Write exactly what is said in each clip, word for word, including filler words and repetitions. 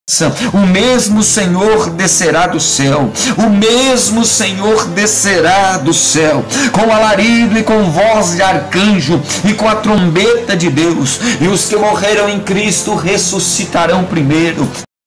O mesmo Senhor descerá do céu, o mesmo Senhor descerá do céu, com alarido e com voz de arcanjo e com a trombeta de Deus, e os que morreram em Cristo ressuscitarão primeiro.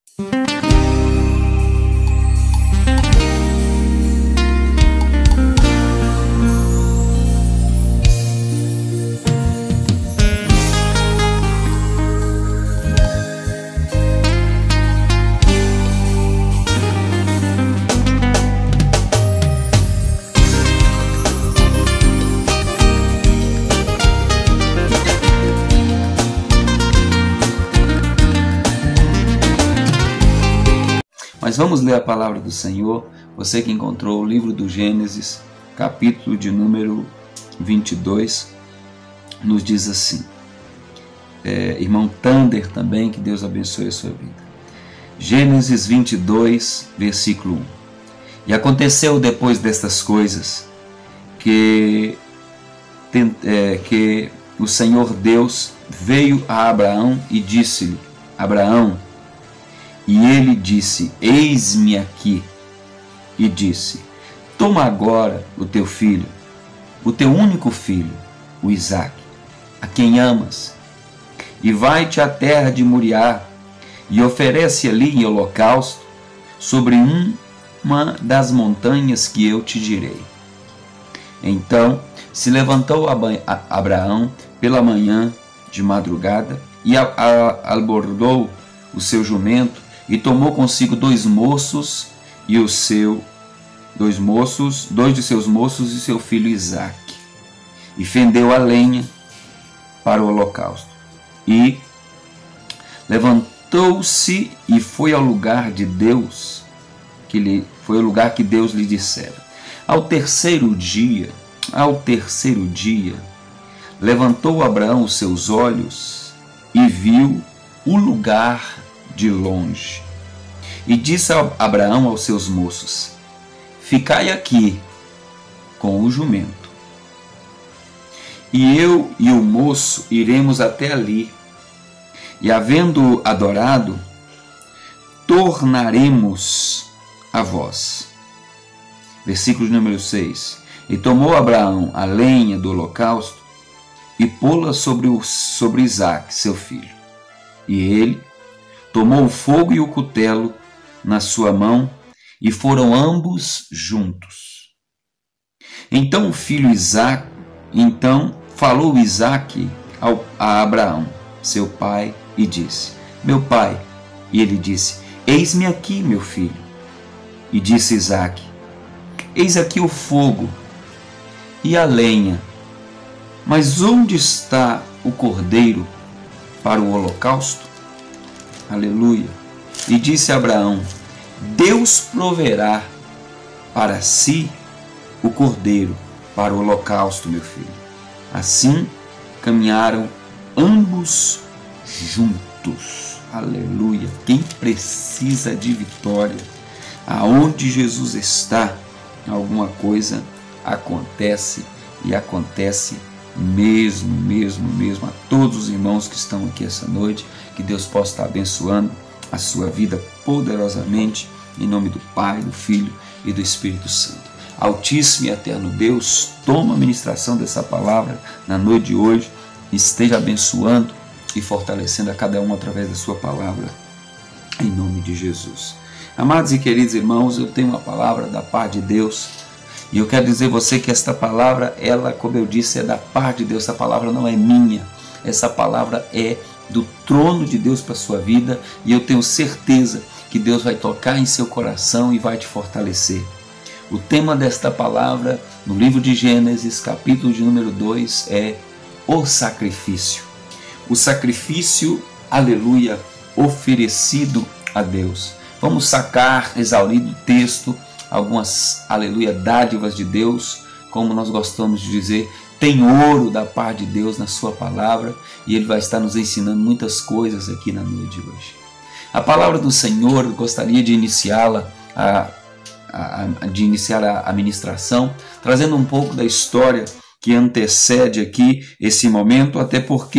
Mas vamos ler a palavra do Senhor. Você que encontrou o livro do Gênesis, capítulo de número vinte e dois, nos diz assim. É, irmão Tander também, que Deus abençoe a sua vida. Gênesis vinte e dois, versículo um. E aconteceu depois destas coisas que, é, que o Senhor Deus veio a Abraão e disse-lhe: Abraão. E ele disse: Eis-me aqui. E disse: Toma agora o teu filho, o teu único filho, o Isaque, a quem amas, e vai-te à terra de Moriá, e oferece ali em holocausto sobre um, uma das montanhas que eu te direi. Então se levantou Abraão pela manhã de madrugada e abordou o seu jumento, e tomou consigo dois moços e o seu dois moços, dois de seus moços e seu filho Isaque, e fendeu a lenha para o holocausto. E levantou-se e foi ao lugar de Deus, que lhe foi o lugar que Deus lhe dissera. Ao terceiro dia, ao terceiro dia, levantou Abraão os seus olhos e viu o lugar de longe. E disse a Abraão aos seus moços: Ficai aqui com o jumento, e eu e o moço iremos até ali, e havendo adorado, tornaremos a vós. Versículo número seis. E tomou Abraão a lenha do holocausto e pô-la sobre, o, sobre Isaque, seu filho. E ele tomou o fogo e o cutelo na sua mão, e foram ambos juntos. Então o filho Isaque, então falou Isaque ao, a Abraão, seu pai, e disse: Meu pai. E ele disse: Eis-me aqui, meu filho. E disse Isaque: Eis aqui o fogo e a lenha, mas onde está o cordeiro para o holocausto? Aleluia. E disse Abraão: Deus proverá para si o cordeiro para o holocausto, meu filho. Assim caminharam ambos juntos. Aleluia. Quem precisa de vitória, aonde Jesus está, alguma coisa acontece, e acontece mesmo, mesmo, mesmo. A todos os irmãos que estão aqui essa noite, que Deus possa estar abençoando a sua vida poderosamente, em nome do Pai, do Filho e do Espírito Santo. Altíssimo e eterno Deus, toma a ministração dessa palavra na noite de hoje, esteja abençoando e fortalecendo a cada um através da sua palavra, em nome de Jesus. Amados e queridos irmãos, eu tenho uma palavra da parte de Deus, e eu quero dizer a você que esta palavra, ela, como eu disse, é da parte de Deus. Essa palavra não é minha, essa palavra é do trono de Deus para a sua vida, e eu tenho certeza que Deus vai tocar em seu coração e vai te fortalecer. O tema desta palavra, no livro de Gênesis, capítulo de número dois, é o sacrifício. O sacrifício, aleluia, oferecido a Deus. Vamos sacar, exaurir do texto, algumas, aleluia, dádivas de Deus, como nós gostamos de dizer. Tem ouro da parte de Deus na sua palavra, e Ele vai estar nos ensinando muitas coisas aqui na noite de hoje. A palavra do Senhor, eu gostaria de iniciá-la, a, a, a, de iniciar a, a ministração, trazendo um pouco da história que antecede aqui esse momento, até porque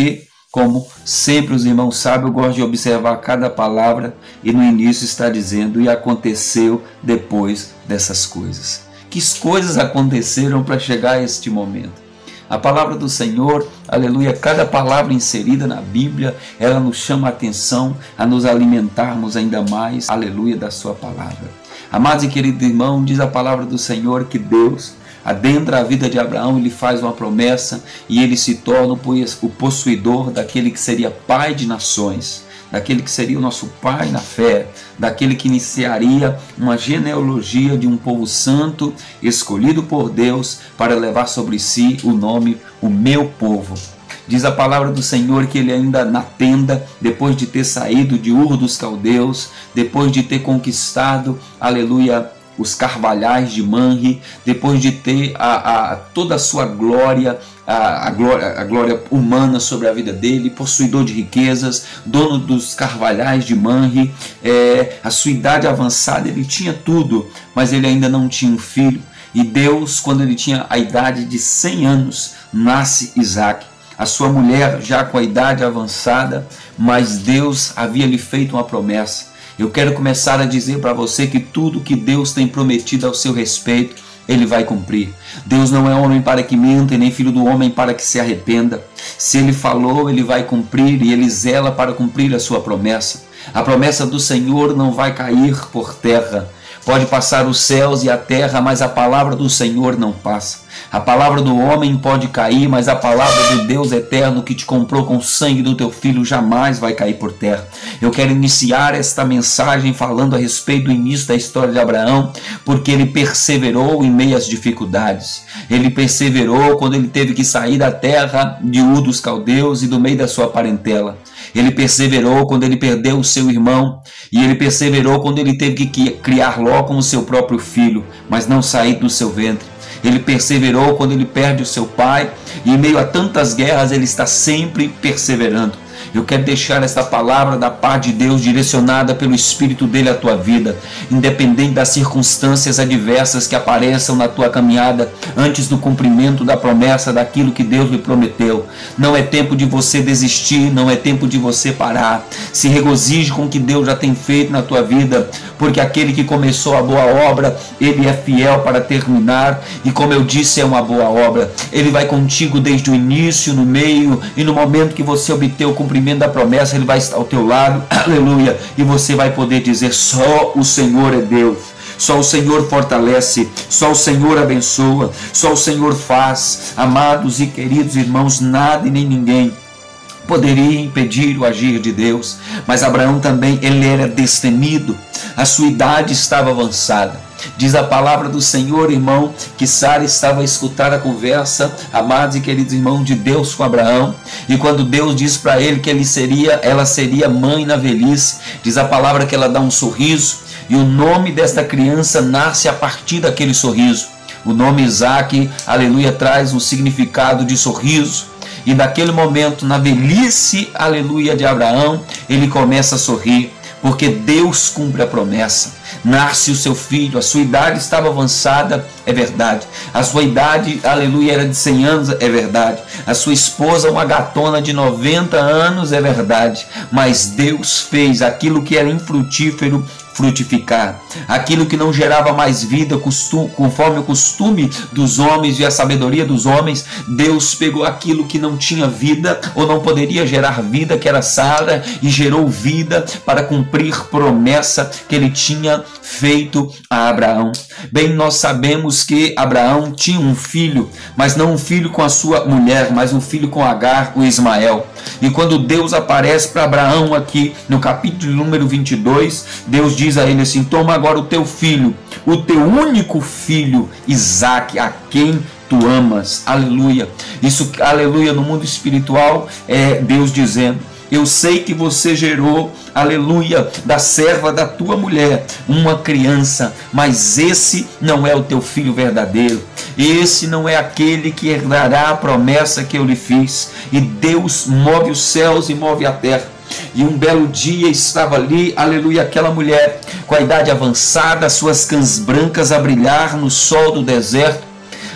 Como sempre os irmãos sabem, eu gosto de observar cada palavra, e no início está dizendo: e aconteceu depois dessas coisas. Que coisas aconteceram para chegar a este momento? A palavra do Senhor, aleluia, cada palavra inserida na Bíblia, ela nos chama a atenção a nos alimentarmos ainda mais, aleluia, da sua palavra. Amados e queridos irmãos, diz a palavra do Senhor que Deus adentra a vida de Abraão, ele faz uma promessa e ele se torna o possuidor daquele que seria pai de nações, daquele que seria o nosso pai na fé, daquele que iniciaria uma genealogia de um povo santo, escolhido por Deus para levar sobre si o nome, o meu povo. Diz a palavra do Senhor que ele ainda na tenda, depois de ter saído de Ur dos Caldeus, depois de ter conquistado, aleluia, os carvalhais de Manre, depois de ter a, a, toda a sua glória, a, a glória, a glória humana sobre a vida dele, possuidor de riquezas, dono dos carvalhais de Manre, é, a sua idade avançada, ele tinha tudo, mas ele ainda não tinha um filho. E Deus, quando ele tinha a idade de cem anos, nasce Isaque. A sua mulher já com a idade avançada, mas Deus havia lhe feito uma promessa. Eu quero começar a dizer para você que tudo que Deus tem prometido ao seu respeito, Ele vai cumprir. Deus não é homem para que minta, e nem filho do homem para que se arrependa. Se Ele falou, Ele vai cumprir, e Ele zela para cumprir a sua promessa. A promessa do Senhor não vai cair por terra. Pode passar os céus e a terra, mas a palavra do Senhor não passa. A palavra do homem pode cair, mas a palavra do Deus eterno que te comprou com o sangue do teu filho jamais vai cair por terra. Eu quero iniciar esta mensagem falando a respeito do início da história de Abraão, porque ele perseverou em meio às dificuldades. Ele perseverou quando ele teve que sair da terra de Ur dos Caldeus e do meio da sua parentela. Ele perseverou quando ele perdeu o seu irmão, e ele perseverou quando ele teve que criar Ló como seu próprio filho, mas não sair do seu ventre. Ele perseverou quando ele perde o seu pai, e em meio a tantas guerras ele está sempre perseverando. Eu quero deixar esta palavra da paz de Deus direcionada pelo Espírito dele à tua vida, independente das circunstâncias adversas que apareçam na tua caminhada antes do cumprimento da promessa daquilo que Deus lhe prometeu. Não é tempo de você desistir, não é tempo de você parar. Se regozije com o que Deus já tem feito na tua vida, porque aquele que começou a boa obra, ele é fiel para terminar, e como eu disse, é uma boa obra. Ele vai contigo desde o início, no meio e no momento que você obter o cumprimento da promessa, ele vai estar ao teu lado, aleluia, e você vai poder dizer: só o Senhor é Deus, só o Senhor fortalece, só o Senhor abençoa, só o Senhor faz. Amados e queridos irmãos, nada e nem ninguém poderia impedir o agir de Deus, mas Abraão também, ele era destemido, a sua idade estava avançada. Diz a palavra do Senhor, irmão, que Sara estava a escutar a conversa, amados e queridos irmãos, de Deus com Abraão, e quando Deus diz para ele que ele seria, ela seria mãe na velhice, diz a palavra que ela dá um sorriso, e o nome desta criança nasce a partir daquele sorriso. O nome Isaque, aleluia, traz um significado de sorriso. E naquele momento, na velhice, aleluia, de Abraão, ele começa a sorrir, porque Deus cumpre a promessa. Nasce o seu filho, a sua idade estava avançada, é verdade. A sua idade, aleluia, era de cem anos, é verdade. A sua esposa, uma gatona de noventa anos, é verdade. Mas Deus fez aquilo que era infrutífero frutificar. Aquilo que não gerava mais vida, conforme o costume dos homens e a sabedoria dos homens, Deus pegou aquilo que não tinha vida ou não poderia gerar vida, que era Sara, e gerou vida para cumprir promessa que ele tinha feito a Abraão. Bem, nós sabemos que Abraão tinha um filho, mas não um filho com a sua mulher, mas um filho com Agar, o Ismael. E quando Deus aparece para Abraão aqui no capítulo número vinte e dois, Deus diz a ele assim: toma agora o teu filho, o teu único filho, Isaque, a quem tu amas. Aleluia. Isso, aleluia, no mundo espiritual é Deus dizendo: eu sei que você gerou, aleluia, da serva da tua mulher uma criança, mas esse não é o teu filho verdadeiro. Esse não é aquele que herdará a promessa que eu lhe fiz. E Deus move os céus e move a terra. E um belo dia estava ali, aleluia, aquela mulher com a idade avançada, suas cãs brancas a brilhar no sol do deserto.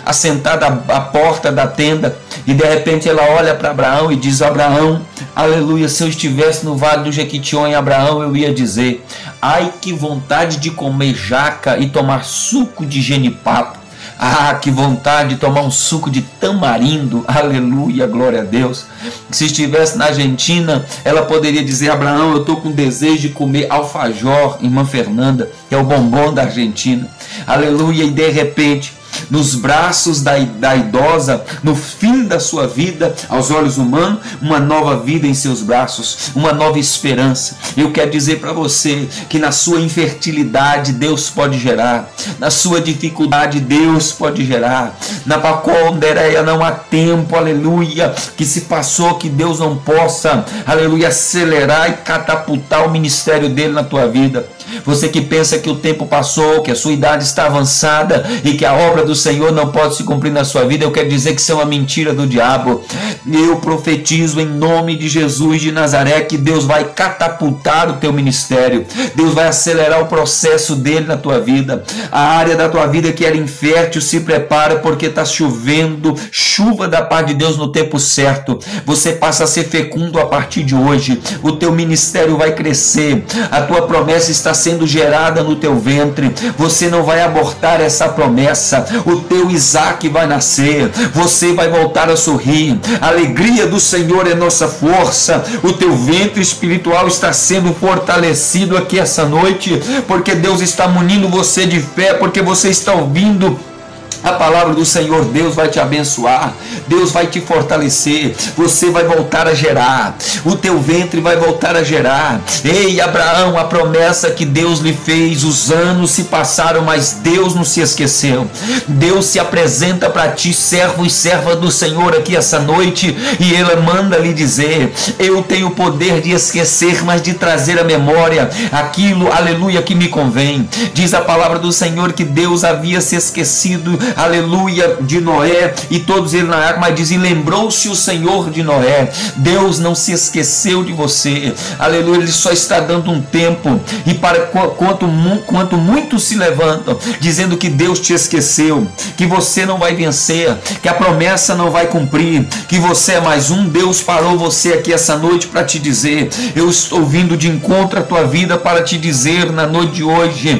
assentada à porta da tenda, e de repente ela olha para Abraão e diz: Abraão, aleluia, se eu estivesse no vale do Jequitinhonha, Abraão, eu ia dizer: ai, que vontade de comer jaca e tomar suco de genipapo. Ah, que vontade de tomar um suco de tamarindo. Aleluia, glória a Deus. Se estivesse na Argentina, ela poderia dizer: Abraão, eu estou com desejo de comer alfajor, irmã Fernanda, que é o bombom da Argentina. Aleluia, e de repente, nos braços da, da idosa, no fim da sua vida, aos olhos humanos, uma nova vida em seus braços, uma nova esperança. Eu quero dizer para você que na sua infertilidade Deus pode gerar, na sua dificuldade Deus pode gerar, na pacondereia não há tempo, aleluia, que se passou, que Deus não possa, aleluia, acelerar e catapultar o ministério dele na tua vida. Você que pensa que o tempo passou, que a sua idade está avançada e que a obra do Senhor não pode se cumprir na sua vida, eu quero dizer que isso é uma mentira do diabo. Eu profetizo em nome de Jesus de Nazaré que Deus vai catapultar o teu ministério, Deus vai acelerar o processo dele na tua vida. A área da tua vida que era infértil, se prepara, porque está chovendo chuva da parte de Deus no tempo certo. Você passa a ser fecundo a partir de hoje, o teu ministério vai crescer, a tua promessa está sendo gerada no teu ventre, você não vai abortar essa promessa, o teu Isaac vai nascer, você vai voltar a sorrir, a alegria do Senhor é nossa força, o teu ventre espiritual está sendo fortalecido aqui essa noite, porque Deus está munindo você de fé, porque você está ouvindo a palavra do Senhor. Deus vai te abençoar, Deus vai te fortalecer, você vai voltar a gerar, o teu ventre vai voltar a gerar. Ei, Abraão, a promessa que Deus lhe fez, os anos se passaram, mas Deus não se esqueceu. Deus se apresenta para ti, servo e serva do Senhor, aqui essa noite, e Ele manda lhe dizer: eu tenho o poder de esquecer, mas de trazer à memória aquilo, aleluia, que me convém. Diz a palavra do Senhor que Deus havia se esquecido, aleluia, de Noé e todos eles na arca, mas diz: e lembrou-se o Senhor de Noé. Deus não se esqueceu de você, aleluia. Ele só está dando um tempo, e para quanto, quanto muitos se levantam dizendo que Deus te esqueceu, que você não vai vencer, que a promessa não vai cumprir, que você é mais um, Deus parou você aqui essa noite para te dizer: eu estou vindo de encontro à tua vida para te dizer na noite de hoje,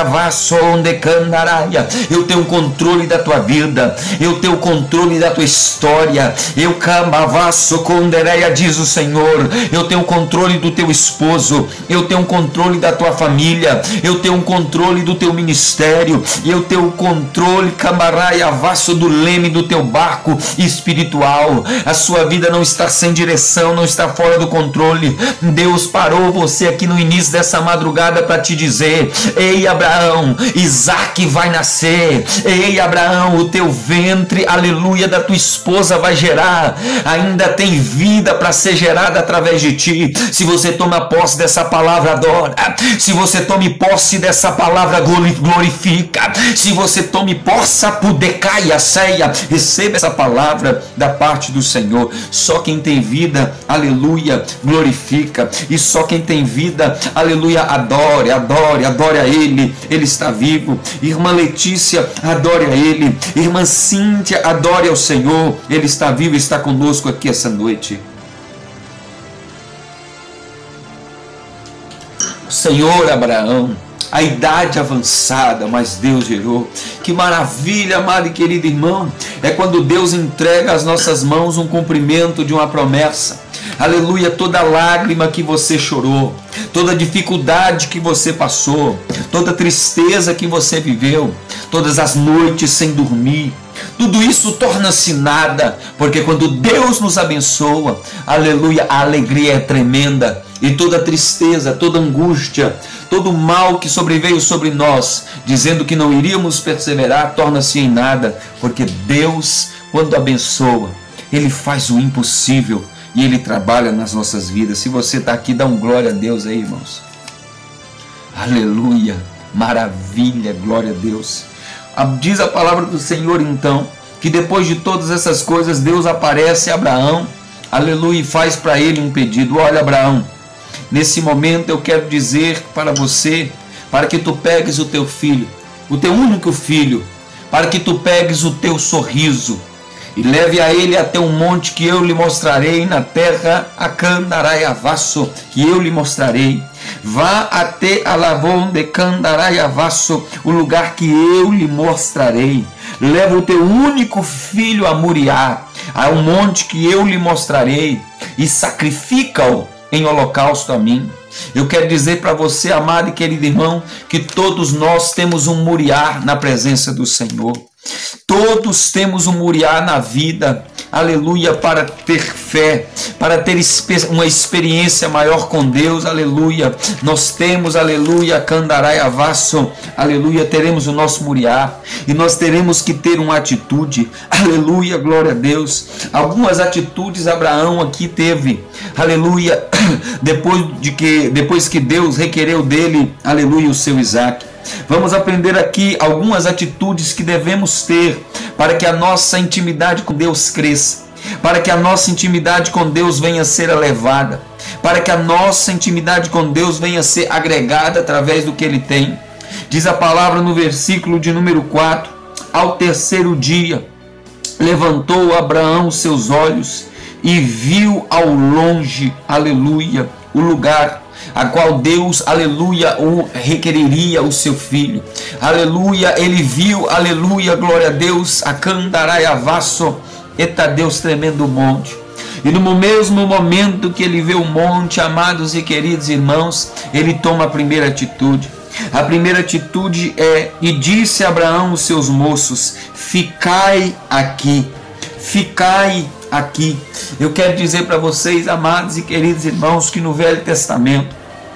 eu tenho um controle da tua vida, eu tenho o controle da tua história, eu cambavaço condereia, diz o Senhor, eu tenho o controle do teu esposo, eu tenho o controle da tua família, eu tenho o controle do teu ministério, eu tenho o controle, cambaraia, vaso do leme do teu barco espiritual. A sua vida não está sem direção, não está fora do controle. Deus parou você aqui no início dessa madrugada para te dizer: ei, Abraão, Isaac vai nascer. Ei, Abraão, o teu ventre, aleluia, da tua esposa vai gerar, ainda tem vida para ser gerada através de ti. Se você toma posse dessa palavra, adora. Se você tome posse dessa palavra, glorifica. Se você tome posse, pudecaia, ceia, receba essa palavra da parte do Senhor. Só quem tem vida, aleluia, glorifica. E só quem tem vida, aleluia, adore, adore, adore a Ele. Ele está vivo. Irmã Letícia, adore a Ele. Irmã Cíntia, adore ao Senhor. Ele está vivo e está conosco aqui essa noite. Senhor Abraão, a idade avançada, mas Deus gerou. Que maravilha, amado e querido irmão, é quando Deus entrega às nossas mãos um cumprimento de uma promessa. Aleluia, toda lágrima que você chorou, toda dificuldade que você passou, toda tristeza que você viveu, todas as noites sem dormir, tudo isso torna-se nada, porque quando Deus nos abençoa, aleluia, a alegria é tremenda, e toda tristeza, toda angústia, todo mal que sobreveio sobre nós, dizendo que não iríamos perseverar, torna-se em nada, porque Deus, quando abençoa, Ele faz o impossível, e Ele trabalha nas nossas vidas. Se você está aqui, dá um glória a Deus aí, irmãos. Aleluia, maravilha, glória a Deus. Diz a palavra do Senhor então, que depois de todas essas coisas, Deus aparece a Abraão, aleluia, e faz para ele um pedido. Olha, Abraão, nesse momento eu quero dizer para você, para que tu pegues o teu filho, o teu único filho, para que tu pegues o teu sorriso e leve a ele até um monte que eu lhe mostrarei na terra, a Candaraiavasso, que eu lhe mostrarei. Vá até a Lavon de Candaraiavasso, o lugar que eu lhe mostrarei. Leva o teu único filho a Moriá, a um monte que eu lhe mostrarei, e sacrifica-o em holocausto a mim. Eu quero dizer para você, amado e querido irmão, que todos nós temos um Moriá na presença do Senhor. Todos temos um Moriá na vida, aleluia, para ter fé, para ter uma experiência maior com Deus, aleluia. Nós temos, aleluia, Candaraiavasso, aleluia, teremos o nosso Moriá e nós teremos que ter uma atitude, aleluia, glória a Deus. Algumas atitudes Abraão aqui teve, aleluia, depois de que, depois que Deus requereu dele, aleluia, o seu Isaque. Vamos aprender aqui algumas atitudes que devemos ter para que a nossa intimidade com Deus cresça, para que a nossa intimidade com Deus venha a ser elevada, para que a nossa intimidade com Deus venha a ser agregada através do que Ele tem. Diz a palavra no versículo de número quatro: ao terceiro dia levantou Abraão os seus olhos e viu ao longe, aleluia, o lugar a qual Deus, aleluia, o requereria o seu filho. Aleluia, ele viu, aleluia, glória a Deus, a Candaraiavasso, eta Deus tremendo monte. E no mesmo momento que ele vê o monte, amados e queridos irmãos, ele toma a primeira atitude. A primeira atitude é: e disse Abraão aos seus moços, ficai aqui, ficai aqui. Eu quero dizer para vocês, amados e queridos irmãos, que no Velho Testamento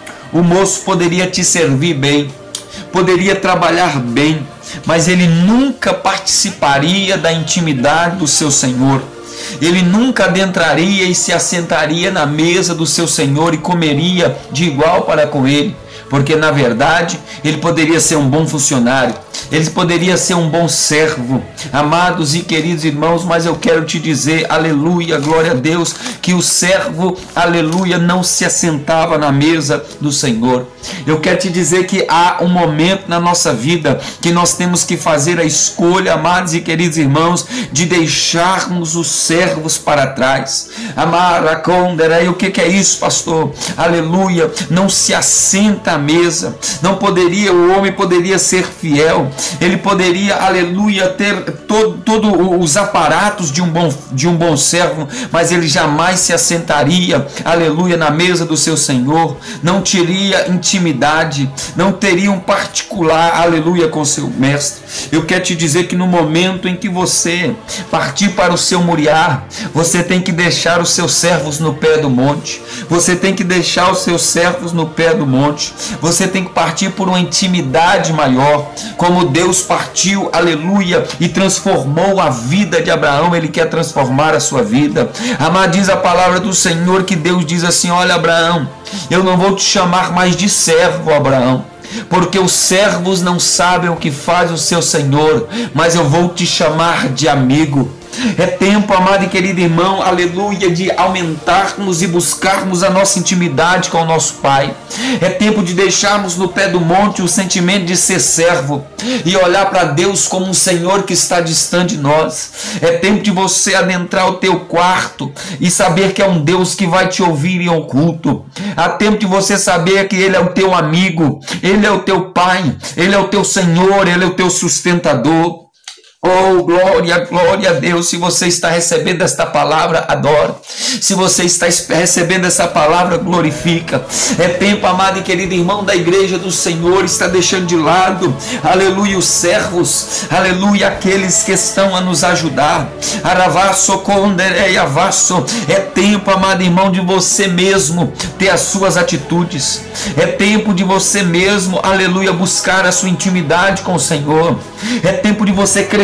o moço poderia te servir bem, poderia trabalhar bem, mas ele nunca participaria da intimidade do seu Senhor. Ele nunca adentraria e se assentaria na mesa do seu Senhor e comeria de igual para com ele, porque na verdade ele poderia ser um bom funcionário, ele poderia ser um bom servo, amados e queridos irmãos, mas eu quero te dizer, aleluia, glória a Deus, que o servo, aleluia, não se assentava na mesa do Senhor. Eu quero te dizer que há um momento na nossa vida que nós temos que fazer a escolha, amados e queridos irmãos, de deixarmos os servos para trás. Amaracondera, e o que, que é isso, pastor? Aleluia, não se assenta à mesa. Não poderia, o homem poderia ser fiel, ele poderia, aleluia, ter todos todo os aparatos de um, bom, de um bom servo, mas ele jamais se assentaria, aleluia, na mesa do seu Senhor, não teria intimidade, não teria um particular, aleluia, com seu mestre. Eu quero te dizer que no momento em que você partir para o seu Moriá, você tem que deixar os seus servos no pé do monte, você tem que deixar os seus servos no pé do monte, você tem que partir por uma intimidade maior, como Deus partiu, aleluia, e transformou a vida de Abraão. Ele quer transformar a sua vida. Amado, diz a palavra do Senhor que Deus diz assim: olha, Abraão, eu não vou te chamar mais de servo, Abraão, porque os servos não sabem o que faz o seu Senhor, mas eu vou te chamar de amigo. É tempo, amado e querido irmão, aleluia, de aumentarmos e buscarmos a nossa intimidade com o nosso Pai. É tempo de deixarmos no pé do monte o sentimento de ser servo e olhar para Deus como um Senhor que está distante de nós. É tempo de você adentrar o teu quarto e saber que é um Deus que vai te ouvir em oculto. Há tempo de você saber que Ele é o teu amigo, Ele é o teu Pai, Ele é o teu Senhor, Ele é o teu sustentador. Oh, glória, glória a Deus. Se você está recebendo esta palavra, adora. Se você está recebendo essa palavra, glorifica. É tempo, amado e querido irmão, da igreja do Senhor está deixando de lado, aleluia, os servos, aleluia, aqueles que estão a nos ajudar. Aravasso, condereiavasso. É tempo, amado irmão, de você mesmo ter as suas atitudes. É tempo de você mesmo, aleluia, buscar a sua intimidade com o Senhor. É tempo de você crescer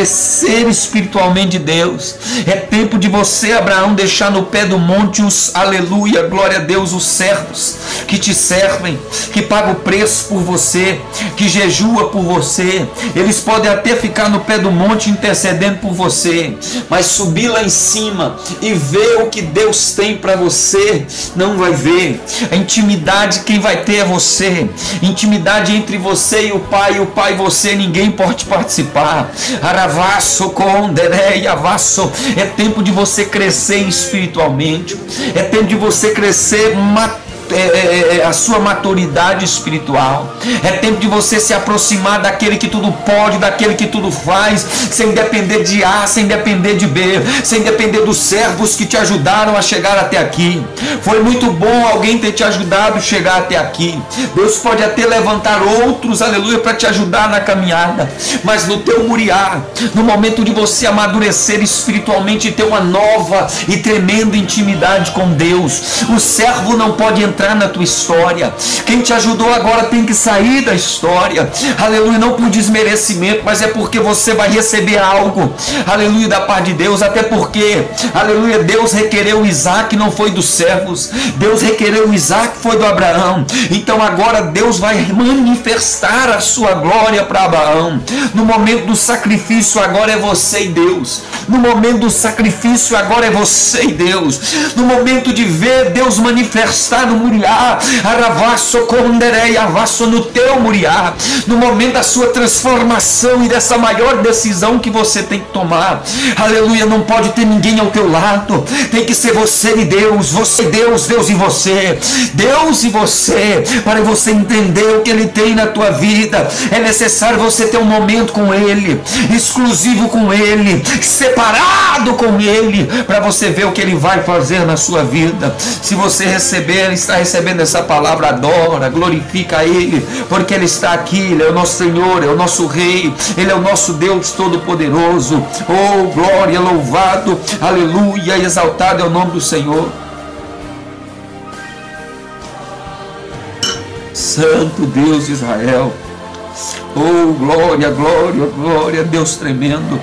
amadurecer espiritualmente de Deus. É tempo de você, Abraão, deixar no pé do monte os, aleluia, glória a Deus, os servos que te servem, que pagam o preço por você, que jejua por você. Eles podem até ficar no pé do monte intercedendo por você, mas subir lá em cima e ver o que Deus tem para você, não vai ver. A intimidade quem vai ter é você. Intimidade entre você e o Pai, e o Pai e você, ninguém pode participar. Aravasso com dereyavasso. É tempo de você crescer espiritualmente. É tempo de você crescer materialmente. É, é, a sua maturidade espiritual. É tempo de você se aproximar daquele que tudo pode, daquele que tudo faz, sem depender de A, sem depender de B, sem depender dos servos que te ajudaram a chegar até aqui. Foi muito bom alguém ter te ajudado a chegar até aqui. Deus pode até levantar outros, aleluia, para te ajudar na caminhada, mas no teu muriar, no momento de você amadurecer espiritualmente e ter uma nova e tremenda intimidade com Deus, o servo não pode entrar entrar na tua história. Quem te ajudou agora tem que sair da história, aleluia, não por desmerecimento, mas é porque você vai receber algo, aleluia, da parte de Deus. Até porque, aleluia, Deus requereu Isaac, não foi dos servos. Deus requereu Isaac, foi do Abraão. Então agora Deus vai manifestar a sua glória para Abraão. No momento do sacrifício agora é você e Deus. No momento do sacrifício agora é você e Deus. No momento de ver Deus manifestar no muriar, aravasso conderei, avasso no teu muriar, no momento da sua transformação e dessa maior decisão que você tem que tomar, aleluia, não pode ter ninguém ao teu lado, tem que ser você e Deus, você e Deus, Deus e você, Deus e você, para você entender o que Ele tem na tua vida. É necessário você ter um momento com Ele, exclusivo com Ele, separado com Ele, para você ver o que Ele vai fazer na sua vida. Se você receber, está recebendo essa palavra, adora, glorifica Ele, porque Ele está aqui. Ele é o nosso Senhor, é o nosso Rei, Ele é o nosso Deus Todo-Poderoso. Oh, glória, louvado, aleluia, exaltado é o nome do Senhor. Santo Deus de Israel. Oh, glória, glória, glória, Deus tremendo.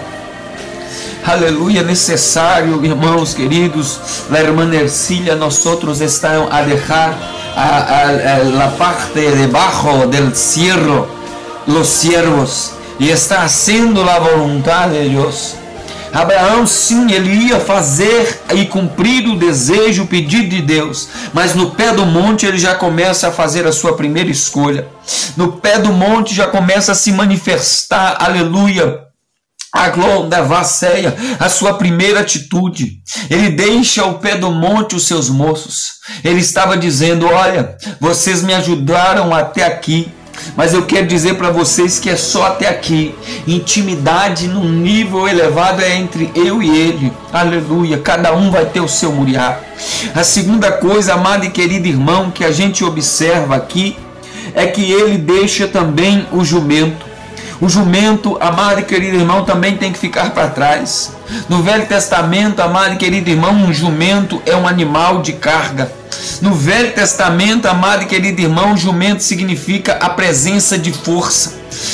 Aleluia, necessário, irmãos queridos, la hermana Ercilia, nosotros estamos a dejar a, a, a la parte debajo del cielo, los siervos, e está haciendo la voluntad de Deus. Abraão, sim, ele ia fazer e cumprir o desejo, o pedido de Deus, mas no pé do monte ele já começa a fazer a sua primeira escolha. No pé do monte já começa a se manifestar, aleluia, a glória da vasseia, a sua primeira atitude. Ele deixa ao pé do monte os seus moços. Ele estava dizendo: olha, vocês me ajudaram até aqui, mas eu quero dizer para vocês que é só até aqui. Intimidade num nível elevado é entre eu e ele. Aleluia, cada um vai ter o seu muriar. A segunda coisa, amado e querido irmão, que a gente observa aqui, é que ele deixa também o jumento. O jumento, amado e querido irmão, também tem que ficar para trás. No Velho Testamento, amado e querido irmão, um jumento é um animal de carga. No Velho Testamento, amado e querido irmão, o jumento significa a presença de força.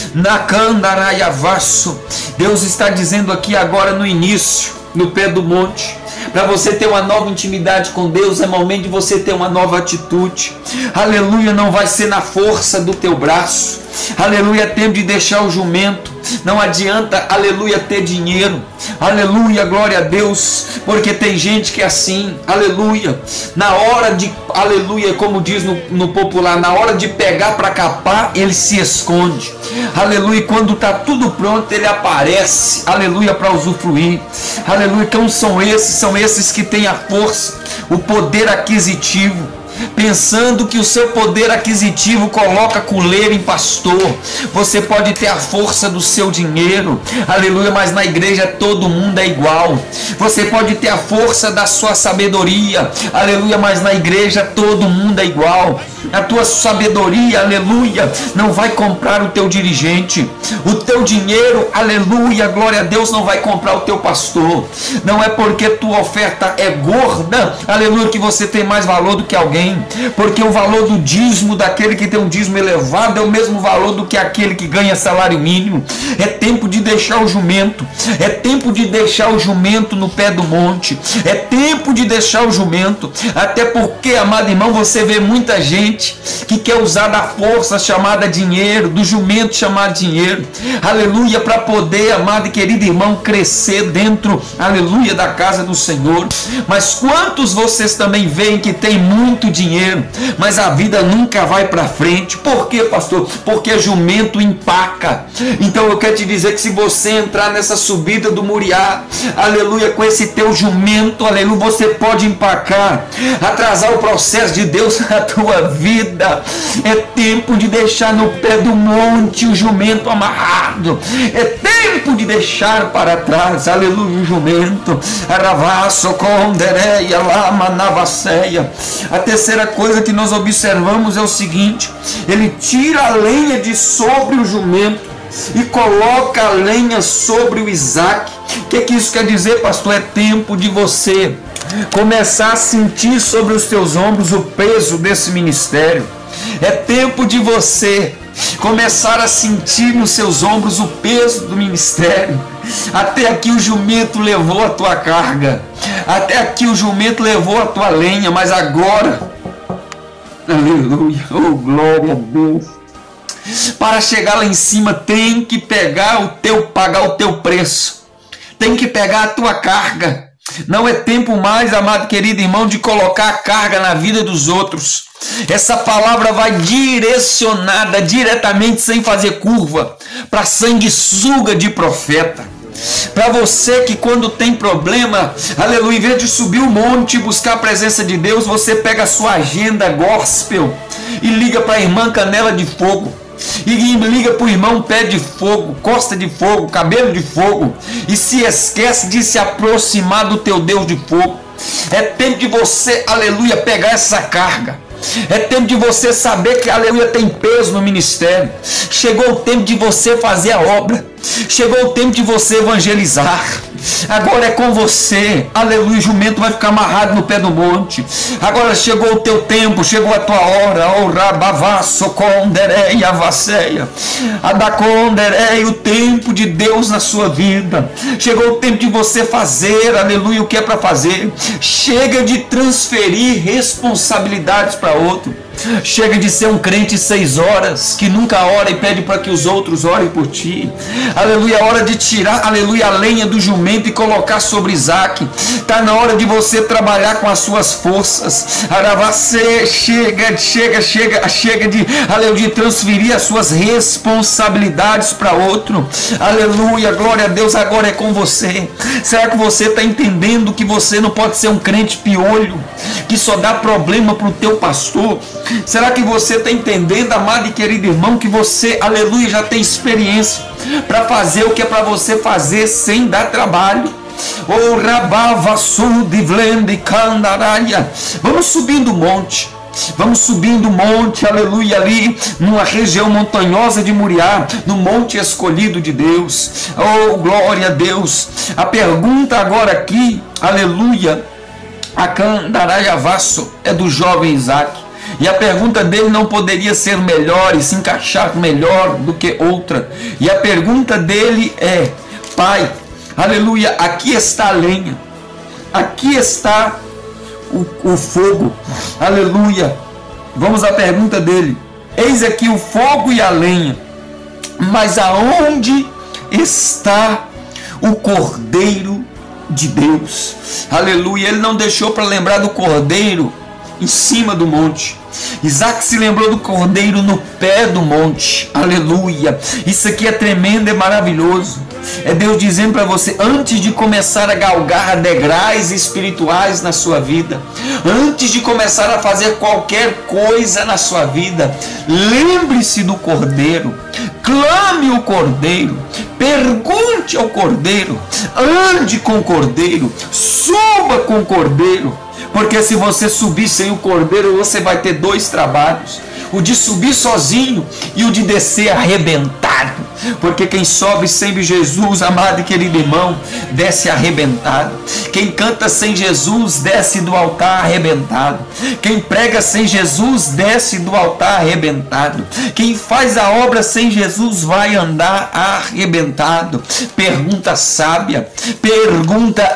Nakandarayavasso. Deus está dizendo aqui agora no início, no pé do monte, para você ter uma nova intimidade com Deus, é momento de você ter uma nova atitude. Aleluia, não vai ser na força do teu braço. Aleluia, é tempo de deixar o jumento. Não adianta, aleluia, ter dinheiro. Aleluia, glória a Deus, porque tem gente que é assim, aleluia, na hora de, aleluia, como diz no, no popular, na hora de pegar para capar, ele se esconde. Aleluia, quando está tudo pronto, ele aparece, aleluia, para usufruir. Aleluia, então são esses, são esses que têm a força, o poder aquisitivo, pensando que o seu poder aquisitivo coloca coleiro em pastor. Você pode ter a força do seu dinheiro, aleluia, mas na igreja todo mundo é igual. Você pode ter a força da sua sabedoria, aleluia, mas na igreja todo mundo é igual. a tua sabedoria, aleluia, não vai comprar o teu dirigente. O teu dinheiro, aleluia, glória a Deus, não vai comprar o teu pastor. Não é porque tua oferta é gorda, aleluia, que você tem mais valor do que alguém. Porque o valor do dízimo daquele que tem um dízimo elevado é o mesmo valor do que aquele que ganha salário mínimo. É tempo de deixar o jumento. É tempo de deixar o jumento no pé do monte. É tempo de deixar o jumento. Até porque, amado irmão, você vê muita gente que quer usar da força chamada dinheiro, do jumento chamado dinheiro, aleluia, para poder, amado e querido irmão, crescer dentro, aleluia, da casa do Senhor. Mas quantos vocês também veem que tem muito dinheiro, mas a vida nunca vai para frente? Por quê, pastor? Porque jumento empaca. Então eu quero te dizer que se você entrar nessa subida do Moriá, aleluia, com esse teu jumento, aleluia, você pode empacar, atrasar o processo de Deus na tua vida. É tempo de deixar no pé do monte o jumento amarrado. É tempo de deixar para trás, aleluia, o jumento. Aravaço condereia lama navaceia. A terceira coisa que nós observamos é o seguinte: ele tira a lenha de sobre o jumento e coloca a lenha sobre o Isaac. O que, que isso quer dizer, pastor? É tempo de você começar a sentir sobre os teus ombros o peso desse ministério. É tempo de você começar a sentir nos seus ombros o peso do ministério. Até aqui o jumento levou a tua carga, até aqui o jumento levou a tua lenha, mas agora, aleluia, oh glória a Deus, para chegar lá em cima tem que pegar o teu, pagar o teu preço, tem que pegar a tua carga. Não é tempo mais, amado querido irmão, de colocar a carga na vida dos outros. Essa palavra vai direcionada diretamente, sem fazer curva, para sanguessuga de profeta. Para você que quando tem problema, aleluia, em vez de subir o monte e buscar a presença de Deus, você pega a sua agenda gospel e liga para a irmã Canela de Fogo. E liga para o irmão Pé de Fogo, Costa de Fogo, Cabelo de Fogo, e se esquece de se aproximar do teu Deus de fogo. É tempo de você, aleluia, pegar essa carga. É tempo de você saber que, aleluia, tem peso no ministério. Chegou o tempo de você fazer a obra. Chegou o tempo de você evangelizar. Agora é com você, aleluia, o jumento vai ficar amarrado no pé do monte. Agora chegou o teu tempo, chegou a tua hora. O rabavasso conderei avaceia, adaconderei, o tempo de Deus na sua vida. Chegou o tempo de você fazer, aleluia, o que é para fazer. Chega de transferir responsabilidades para outro. Chega de ser um crente seis horas, que nunca ora e pede para que os outros orem por ti. Aleluia, é hora de tirar, aleluia, a lenha do jumento e colocar sobre Isaac. Está na hora de você trabalhar com as suas forças. Aravacê, chega, chega, chega, chega de, aleluia, de transferir as suas responsabilidades para outro. Aleluia, glória a Deus, agora é com você. Será que você está entendendo que você não pode ser um crente piolho, que só dá problema para o teu pastor? Será que você está entendendo, amado e querido irmão, que você, aleluia, já tem experiência para fazer o que é para você fazer sem dar trabalho? Oh, rabava sud vlende candaralha. Vamos subindo o monte. Vamos subindo o monte, aleluia, ali numa região montanhosa de Moriá, no monte escolhido de Deus. Oh, glória a Deus. A pergunta agora aqui, aleluia, a candaralha vasso, é do jovem Isaac. E a pergunta dele não poderia ser melhor e se encaixar melhor do que outra. E a pergunta dele é: Pai, aleluia, aqui está a lenha, aqui está o, o fogo, aleluia. Vamos à pergunta dele: eis aqui o fogo e a lenha, mas aonde está o Cordeiro de Deus? Aleluia, ele não deixou para lembrar do Cordeiro em cima do monte. Isaac se lembrou do cordeiro no pé do monte. Aleluia. Isso aqui é tremendo, é maravilhoso. É Deus dizendo para você: antes de começar a galgar degraus espirituais na sua vida, antes de começar a fazer qualquer coisa na sua vida, lembre-se do cordeiro. Clame o cordeiro, pergunte ao cordeiro, ande com o cordeiro, suba com o cordeiro. Porque se você subir sem o cordeiro, você vai ter dois trabalhos: o de subir sozinho e o de descer arrebentado. Porque quem sobe sem Jesus, amado e querido irmão, desce arrebentado. Quem canta sem Jesus, desce do altar arrebentado. Quem prega sem Jesus, desce do altar arrebentado. Quem faz a obra sem Jesus, vai andar arrebentado. Pergunta sábia, pergunta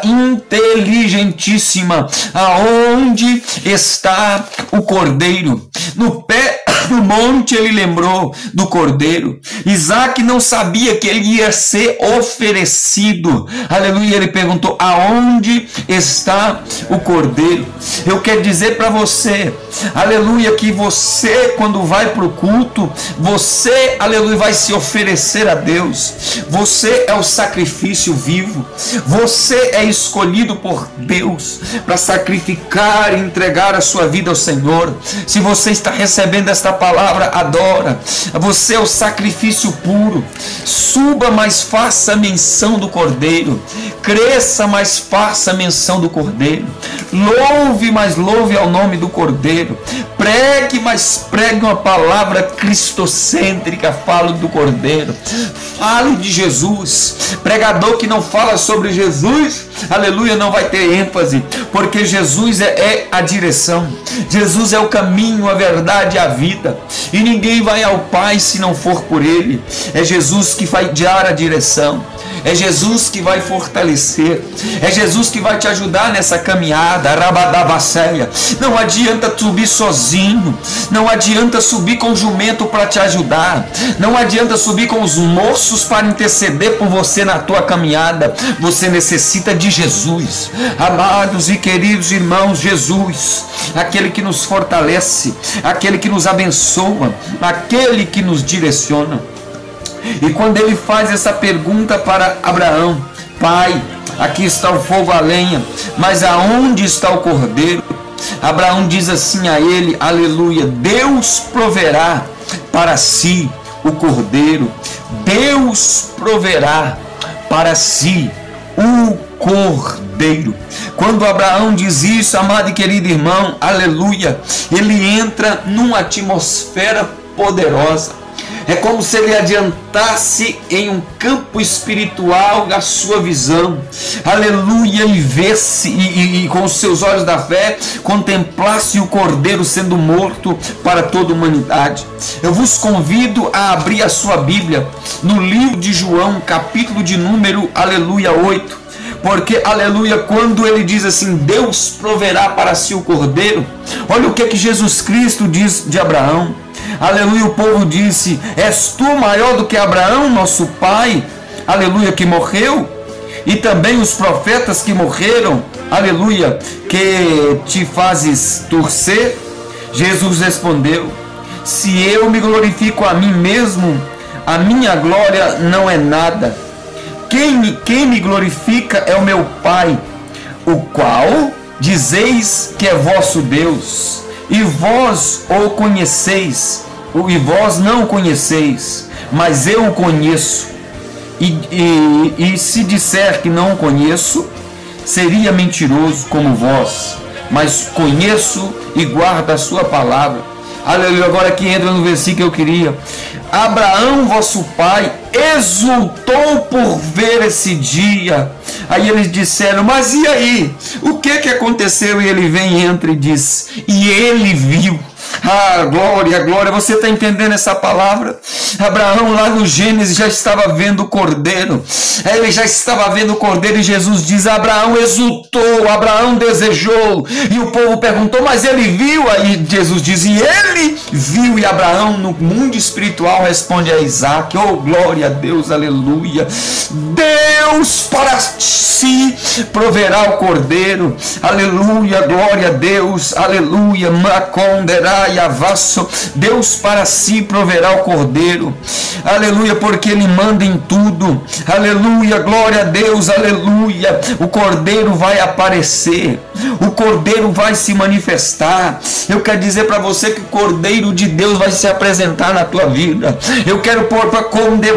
inteligentíssima: aonde está o cordeiro? No pé do monte ele lembrou do cordeiro. Isaac não sabia que ele ia ser oferecido. Aleluia, ele perguntou: aonde está o cordeiro? Eu quero dizer para você, aleluia, que você, quando vai para o culto, você, aleluia, vai se oferecer a Deus. Você é o sacrifício vivo. Você é escolhido por Deus para sacrificar e entregar a sua vida ao Senhor. Se você está recebendo esta palavra, adora. Você é o sacrifício puro. Suba, mas faça menção do cordeiro. Cresça, mas faça menção do cordeiro. Louve, mas louve ao nome do cordeiro. Pregue, mas pregue uma palavra cristocêntrica. Fale do cordeiro. Fale de Jesus. Pregador que não fala sobre Jesus, aleluia, não vai ter ênfase, porque Jesus é, é a direção. Jesus é o caminho, a verdade e a vida, e ninguém vai ao Pai se não for por Ele. É Jesus que vai dar a direção, é Jesus que vai fortalecer, é Jesus que vai te ajudar nessa caminhada. Rabadavasseia. Não adianta subir sozinho, não adianta subir com o jumento para te ajudar, não adianta subir com os moços para interceder por você na tua caminhada. Você necessita de Jesus. Amados e queridos irmãos, Jesus, aquele que nos fortalece, aquele que nos abençoa, aquele que nos direciona. E quando ele faz essa pergunta para Abraão: pai, aqui está o fogo, a lenha, mas aonde está o cordeiro? Abraão diz assim a ele, aleluia: Deus proverá para si o cordeiro. Deus proverá para si o cordeiro. Quando Abraão diz isso, amado e querido irmão, aleluia, ele entra numa atmosfera poderosa. É como se ele adiantasse em um campo espiritual a sua visão, aleluia, e vesse, e, e, e com os seus olhos da fé, contemplasse o cordeiro sendo morto para toda a humanidade. Eu vos convido a abrir a sua Bíblia no livro de João, capítulo de número, aleluia, oito. Porque, aleluia, quando ele diz assim: Deus proverá para si o cordeiro, olha o que, que Jesus Cristo diz de Abraão. Aleluia, o povo disse: és tu maior do que Abraão, nosso pai, aleluia, que morreu? E também os profetas que morreram, aleluia, que te fazes torcer? Jesus respondeu: se eu me glorifico a mim mesmo, a minha glória não é nada. Quem me, quem me glorifica é o meu Pai, o qual dizeis que é vosso Deus, e vós o conheceis, e vós não o conheceis, mas eu o conheço. E, e, e se disser que não o conheço, seria mentiroso como vós, mas conheço e guardo a sua palavra. Aleluia. Agora aqui entra no versículo que eu queria. Abraão, vosso pai, exultou por ver esse dia. Aí eles disseram: mas e aí? O que que aconteceu? E ele vem, entra e diz: e ele viu. Ah, glória, glória. Você está entendendo essa palavra? Abraão lá no Gênesis já estava vendo o cordeiro. Ele já estava vendo o cordeiro e Jesus diz: Abraão exultou, Abraão desejou. E o povo perguntou: mas ele viu? Aí Jesus diz: e ele viu. E Abraão no mundo espiritual responde a Isaac: oh, glória a Deus, aleluia. Deus para si proverá o cordeiro. Aleluia, glória a Deus, aleluia. Maconderá. Deus para si proverá o cordeiro, aleluia, porque ele manda em tudo, aleluia, glória a Deus, aleluia. O cordeiro vai aparecer, O Cordeiro vai se manifestar. Eu quero dizer para você que o Cordeiro de Deus vai se apresentar na tua vida. Eu quero pôr para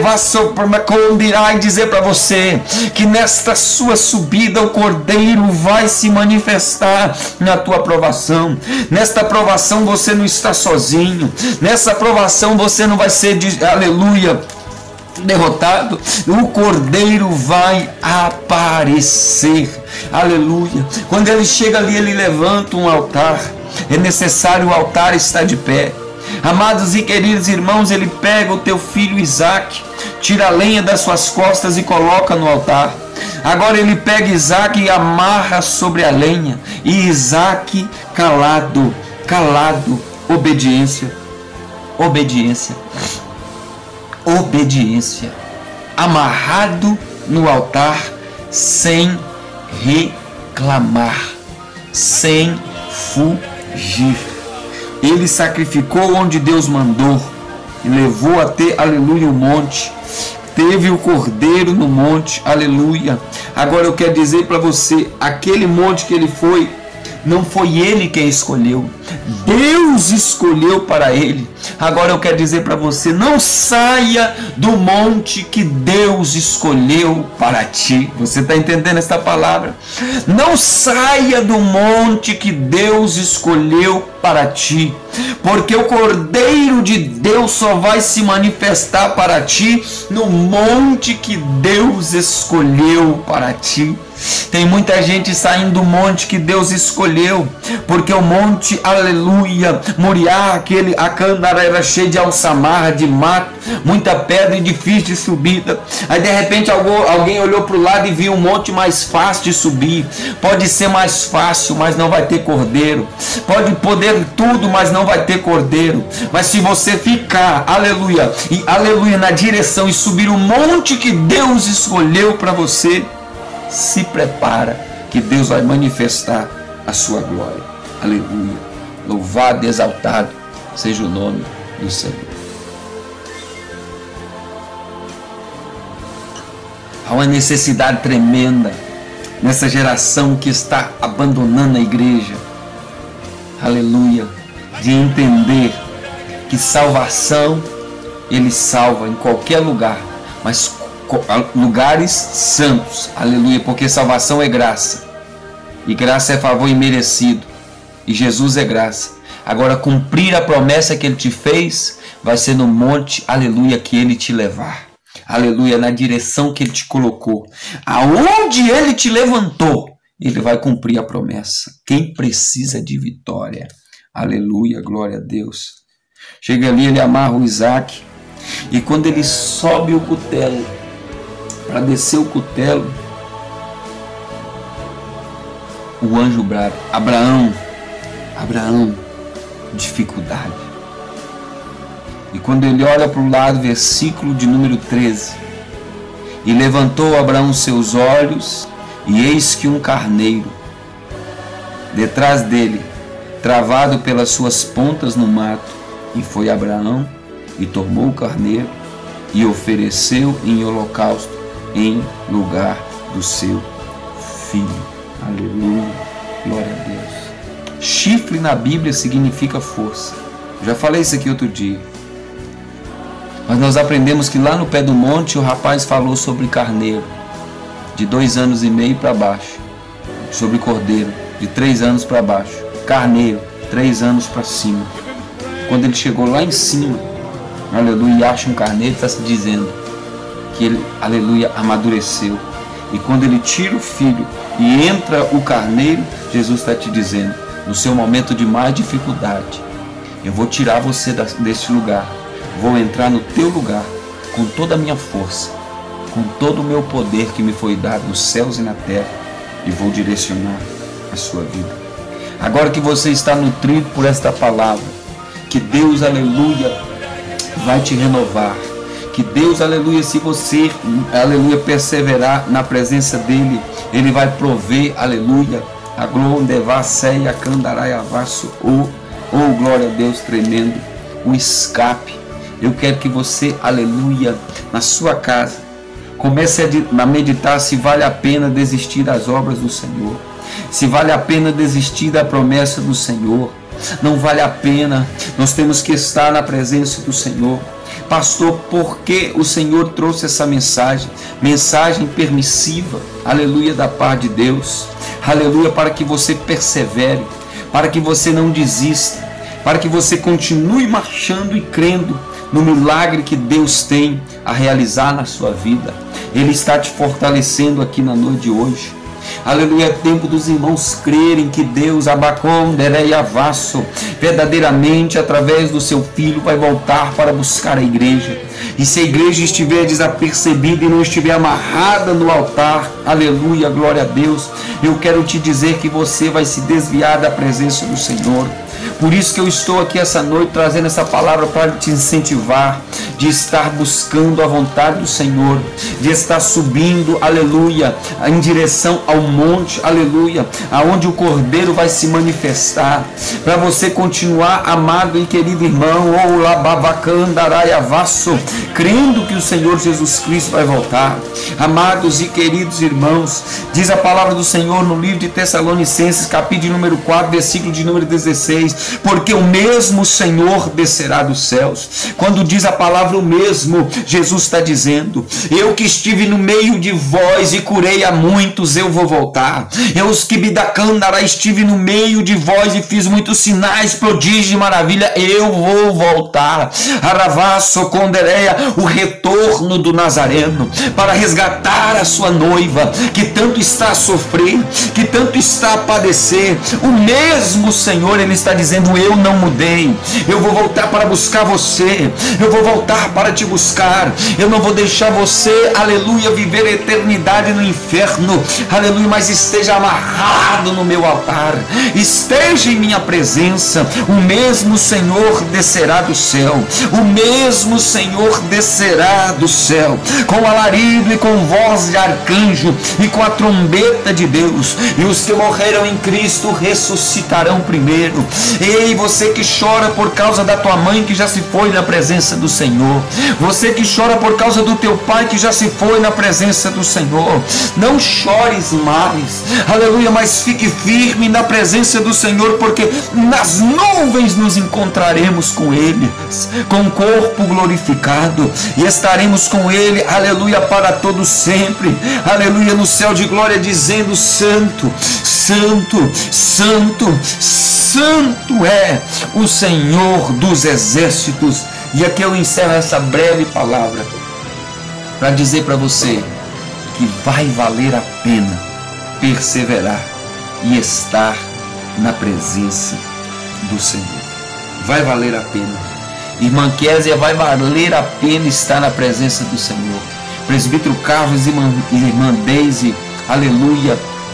condenar e dizer para você que nesta sua subida o Cordeiro vai se manifestar na tua provação. Nesta provação você não está sozinho. Nessa provação você não vai ser de, aleluia, derrotado. O Cordeiro vai aparecer, aleluia. Quando ele chega ali, ele levanta um altar. É necessário o altar estar de pé. Amados e queridos irmãos, ele pega o teu filho Isaque, tira a lenha das suas costas e coloca no altar. Agora ele pega Isaque e amarra sobre a lenha, e Isaque calado, calado, obediência, obediência, obediência, amarrado no altar, sem reclamar, sem fugir. Ele sacrificou onde Deus mandou e levou até, aleluia, o monte. Teve o cordeiro no monte, aleluia. Agora eu quero dizer para você, aquele monte que ele foi, não foi ele quem escolheu, Deus escolheu para ele. Agora eu quero dizer para você, não saia do monte que Deus escolheu para ti. Você está entendendo esta palavra? Não saia do monte que Deus escolheu para ti, porque o Cordeiro de Deus só vai se manifestar para ti no monte que Deus escolheu para ti. Tem muita gente saindo do monte que Deus escolheu, porque o monte, aleluia, Moriá, aquele Acandara, era cheio de alçamarra, de mato, muita pedra e difícil de subida. Aí de repente alguém olhou para o lado e viu um monte mais fácil de subir. Pode ser mais fácil, mas não vai ter cordeiro. Pode poder tudo, mas não vai ter cordeiro. Mas se você ficar, aleluia, e aleluia, na direção e subir o monte que Deus escolheu para você, se prepara, que Deus vai manifestar a sua glória. Aleluia. Louvado e exaltado seja o nome do Senhor. Há uma necessidade tremenda nessa geração que está abandonando a igreja, aleluia, de entender que salvação Ele salva em qualquer lugar, mas lugares santos, aleluia, porque salvação é graça, e graça é favor imerecido, e Jesus é graça. Agora, cumprir a promessa que Ele te fez vai ser no monte, aleluia, que Ele te levar, aleluia, na direção que Ele te colocou, aonde Ele te levantou, Ele vai cumprir a promessa. Quem precisa de vitória, aleluia, glória a Deus. Chega ali, ele amarra o Isaque, e quando ele sobe o cutelo para descer o cutelo, o anjo brava: Abraão, Abraão, dificuldade. E quando ele olha para o lado, versículo de número treze, e levantou Abraão seus olhos, e eis que um carneiro detrás dele, travado pelas suas pontas no mato, e foi Abraão e tomou o carneiro e ofereceu em holocausto em lugar do seu filho. Aleluia, glória a Deus. Chifre na Bíblia significa força. Eu já falei isso aqui outro dia. Mas nós aprendemos que lá no pé do monte o rapaz falou sobre carneiro de dois anos e meio para baixo, sobre cordeiro de três anos para baixo, carneiro três anos para cima. Quando ele chegou lá em cima, aleluia, e acha um carneiro, está se dizendo que ele, aleluia, amadureceu. E quando ele tira o filho e entra o carneiro, Jesus está te dizendo, no seu momento de mais dificuldade, eu vou tirar você desse lugar, vou entrar no teu lugar com toda a minha força, com todo o meu poder que me foi dado nos céus e na terra, e vou direcionar a sua vida. Agora que você está nutrido por esta palavra, que Deus, aleluia, vai te renovar. Que Deus, aleluia, se você, aleluia, perseverar na presença dEle, Ele vai prover, aleluia, a glória, a candarai, oh, oh, glória a Deus, tremendo, o escape. Eu quero que você, aleluia, na sua casa, comece a meditar se vale a pena desistir das obras do Senhor. se vale a pena desistir da promessa do Senhor. Não vale a pena, nós temos que estar na presença do Senhor. Pastor, por que o Senhor trouxe essa mensagem? Mensagem permissiva, aleluia, da paz de Deus, aleluia, para que você persevere, para que você não desista, para que você continue marchando e crendo no milagre que Deus tem a realizar na sua vida. Ele está te fortalecendo aqui na noite de hoje. Aleluia, é tempo dos irmãos crerem que Deus, Abacom, Dereiavasso, verdadeiramente através do seu Filho vai voltar para buscar a igreja. E se a igreja estiver desapercebida e não estiver amarrada no altar, aleluia, glória a Deus, eu quero te dizer que você vai se desviar da presença do Senhor. Por isso que eu estou aqui essa noite trazendo essa palavra para te incentivar, de estar buscando a vontade do Senhor, de estar subindo, aleluia, em direção ao monte, aleluia, aonde o Cordeiro vai se manifestar, para você continuar, amado e querido irmão, ou lababacandaraiavasso, crendo que o Senhor Jesus Cristo vai voltar. Amados e queridos irmãos, diz a palavra do Senhor no livro de Tessalonicenses, capítulo número quatro, versículo de número dezesseis, porque o mesmo Senhor descerá dos céus. Quando diz a palavra o mesmo, Jesus está dizendo: eu que estive no meio de vós e curei a muitos, eu vou voltar. Eu os que bidacandará estive no meio de vós e fiz muitos sinais, prodígios e maravilha, eu vou voltar. Aravasso condereia, o retorno do Nazareno, para resgatar a sua noiva, que tanto está a sofrer, que tanto está a padecer. O mesmo Senhor, Ele está dizendo: eu não mudei, eu vou voltar para buscar você, eu vou voltar para te buscar, eu não vou deixar você, aleluia, viver a eternidade no inferno, aleluia, mas esteja amarrado no meu altar, esteja em minha presença. O mesmo Senhor descerá do céu, o mesmo Senhor descerá do céu, com alarido e com voz de arcanjo e com a trombeta de Deus, e os que morreram em Cristo ressuscitarão primeiro. Ei, você que chora por causa da tua mãe que já se foi na presença do Senhor, você que chora por causa do teu pai que já se foi na presença do Senhor, não chores mais, aleluia, mas fique firme na presença do Senhor, porque nas nuvens nos encontraremos com Ele, com o corpo glorificado, e estaremos com Ele, aleluia, para todo sempre, aleluia, no céu de glória, dizendo: santo, santo, santo, santo é o Senhor dos exércitos. E aqui eu encerro essa breve palavra para dizer para você que vai valer a pena perseverar e estar na presença do Senhor. Vai valer a pena. Irmã Késia, vai valer a pena estar na presença do Senhor. Presbítero Carlos e irmã, irmã Deise, aleluia,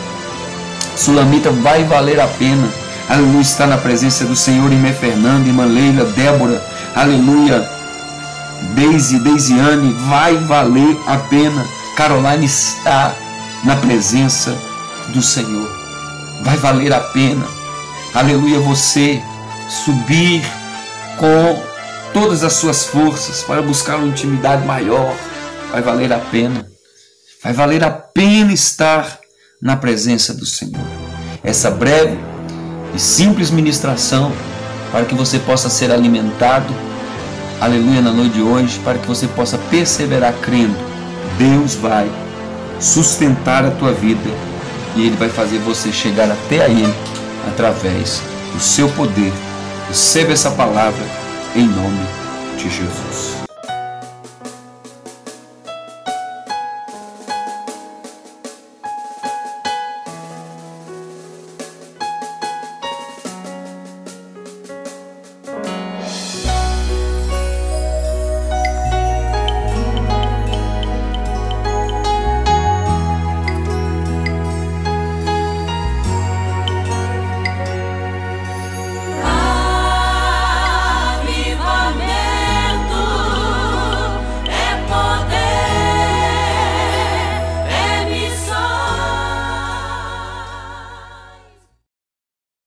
Sulamita, vai valer a pena, aleluia, estar na presença do Senhor. Irmã Fernanda, irmã Leila, Débora, aleluia, Deise, Deisiane, vai valer a pena. Caroline está na presença do Senhor. Vai valer a pena, aleluia, você subir com todas as suas forças para buscar uma intimidade maior. Vai valer a pena. Vai valer a pena estar na presença do Senhor. Essa breve e simples ministração para que você possa ser alimentado, aleluia, na noite de hoje, para que você possa perseverar crendo. Deus vai sustentar a tua vida e Ele vai fazer você chegar até a Ele através do seu poder. Receba essa palavra em nome de Jesus.